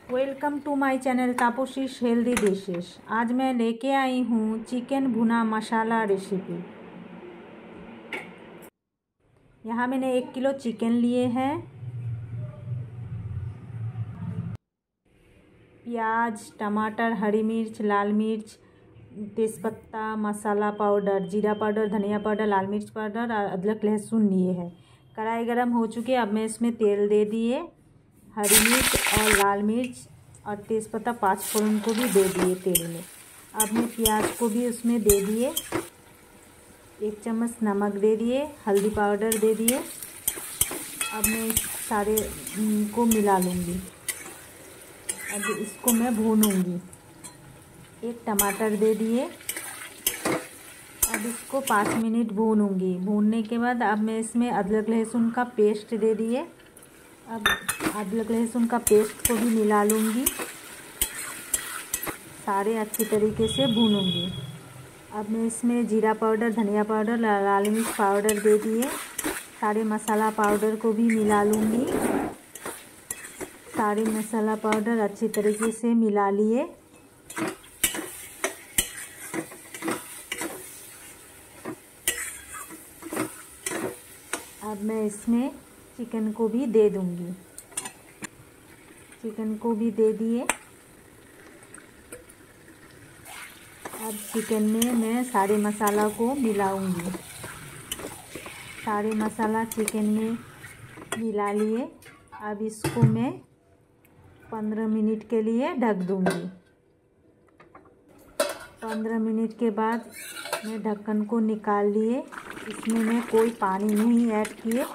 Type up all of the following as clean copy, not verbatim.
Welcome to my channel Taapsee's healthy dishes. आज मैं लेके आई हूँ चिकन भुना मसाला रेसिपी। यहाँ मैंने 1 किलो चिकन लिए हैं। प्याज, टमाटर, हरी मिर्च, लाल मिर्च, तेज़पत्ता, मसाला पाउडर, जीरा पाउडर, धनिया पाउडर, लाल मिर्च पाउडर और अदरक लहसुन लिए हैं। कढ़ाई गरम हो चुकी है। अब मैं इसमें तेल दे दिए, हरी मिर्च और लाल मिर्च और तेज़पत्ता 5 फोरन को भी दे दिए तेल में। अब मैं प्याज को भी उसमें दे दिए, 1 चम्मच नमक दे दिए, हल्दी पाउडर दे दिए। अब मैं सारे को मिला लूँगी। अब इसको मैं भूनूँगी। 1 टमाटर दे दिए। अब इसको 5 मिनट भूनूँगी। भूनने के बाद अब मैं इसमें अदरक लहसुन का पेस्ट दे दिए। अब अदरक लहसुन का पेस्ट को भी मिला लूँगी, सारे अच्छी तरीके से भूनूँगी। अब मैं इसमें जीरा पाउडर, धनिया पाउडर, लाल मिर्च पाउडर दे दिए। सारे मसाला पाउडर को भी मिला लूँगी। सारे मसाला पाउडर अच्छी तरीके से मिला लिए। अब मैं इसमें चिकन को भी दे दूँगी। चिकन को भी दे दिए। अब चिकन में मैं सारे मसाला को मिलाऊंगी। सारे मसाला चिकन में मिला लिए। अब इसको मैं 15 मिनट के लिए ढक दूंगी। 15 मिनट के बाद मैं ढक्कन को निकाल लिए। इसमें मैं कोई पानी नहीं ऐड किए।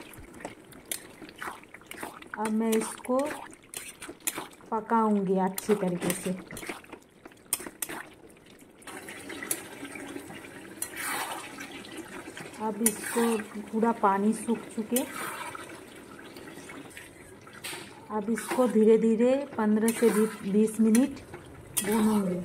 अब मैं इसको पकाऊंगी अच्छी तरीके से। अब इसको पूरा पानी सूख चुके। अब इसको धीरे धीरे 15 से 20 मिनट भूनूंगी।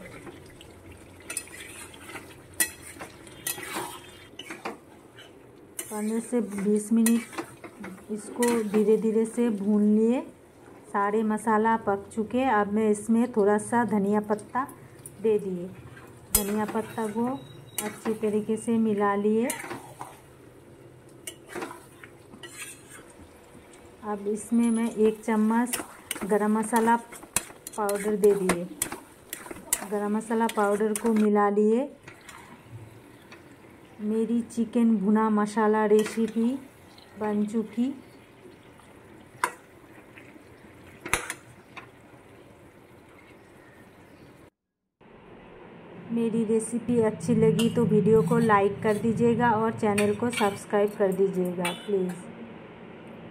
पंद्रह से 20 मिनट इसको धीरे धीरे से भून लिए। सारे मसाला पक चुके। अब मैं इसमें थोड़ा सा धनिया पत्ता दे दिए। धनिया पत्ता को अच्छी तरीके से मिला लिए। अब इसमें मैं 1 चम्मच गरम मसाला पाउडर दे दिए। गरम मसाला पाउडर को मिला लिए। मेरी चिकन भुना मसाला रेसिपी बन चुकी। मेरी रेसिपी अच्छी लगी तो वीडियो को लाइक कर दीजिएगा और चैनल को सब्सक्राइब कर दीजिएगा प्लीज़।